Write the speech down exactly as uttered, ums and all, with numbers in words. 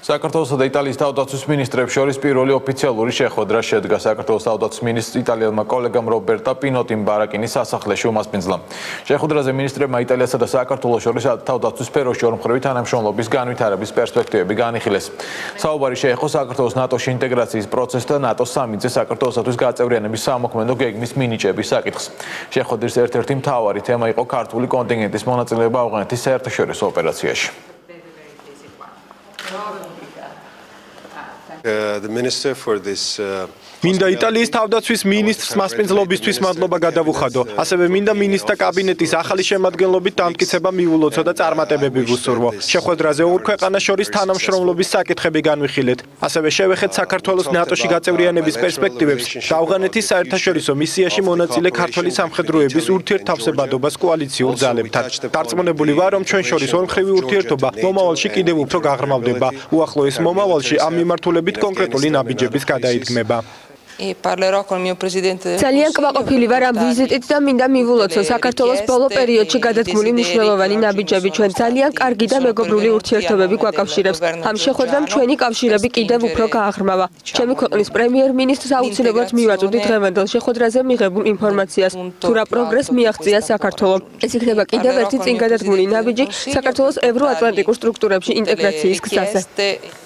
საქართველოსა და იტალიის თავდაცვის მინისტრებს შორის პირველი ოფიციალური შეხვედრა შედგა საქართველოს თავდაცვის მინისტრ იტალიელმა კოლეგამ რობერტა პინოტიმ ბარაკინის სასახლეში უმასპინძლა. შეხვედრაზე მინისტრებმა იტალიასა და საქართველოს შორის თავდაცვის სფეროში ორმხრივი თანამშრომლობის განვითარების პერსპექტივები განიხილეს. საუბარი შეეხო საქართველოს ნატოში ინტეგრაციის პროცესს და ნატოს სამიტზე საქართველოსთვის გაწევრიანების სამოქმედო გეგმის მინიჭების საკითხს. შეხვედრის ერთ-ერთი მთავარი თემა იყო ქართული კონტინგენტის მონაწილეობა ავღანეთის საერთაშორისო ოპერაციაში. Uh, the minister for this uh, მინდა იტალიის თავდაცვის მინისტრს მასპინძლობისთვის მადლობა გადავუხადო. ასევე მინდა მინისტრთა კაბინეტის ახალი შემადგენლობით დამტკიცება მიულოცო და წარმატებები ვუსურვო. შეხვედრაზე ორ ქვეყანას შორის თანამშრომლობის საკითხები განვიხილეთ. ასევე შევეხეთ საქართველოს ნატოში გაწევრიანების პერსპექტივებს და ავღანეთის საერთაშორისო მისიაში მონაწილე ქართველი სამხედროების ურთიერთთავსებადობას კოალიციურ ძალებთან. დარწმუნებული ვარ, რომ ჩვენ შორის ორმხრივი ურთიერთობა მომავალში კიდევ უფრო გაღრმავდება. უახლოეს მომავალში ამ მიმართულებით კონკრეტული ნაბიჯების გადაიდგმება. ძალიან კმაყოფილი ვარ ამ ვიზიტით და მინდა მივულოცო საქართველოს ბოლო პერიოდში გადადგმული მნიშვნელოვანი ნაბიჯები ჩვენ ძალიან კარგი და მეგობრული ურთიერთობები გვაკავშირებს. ამ შეხვედრამ ჩვენი კავშირები კიდევ უფრო გააღრმავა. ჩემი ქვეყნის პრემიერ-მინისტრს აუცილებლად მივაწვდი დღევანდელ შეხვედრაზე მიღებულ ინფორმაციას, თუ რა პროგრესს მიაღწია საქართველო. ეს იქნება კიდევ ერთი წინ გადადგმული ნაბიჯი საქართველოს ევროატლანტიკურ სტრუქტურებში ინტეგრაციის გზაზე.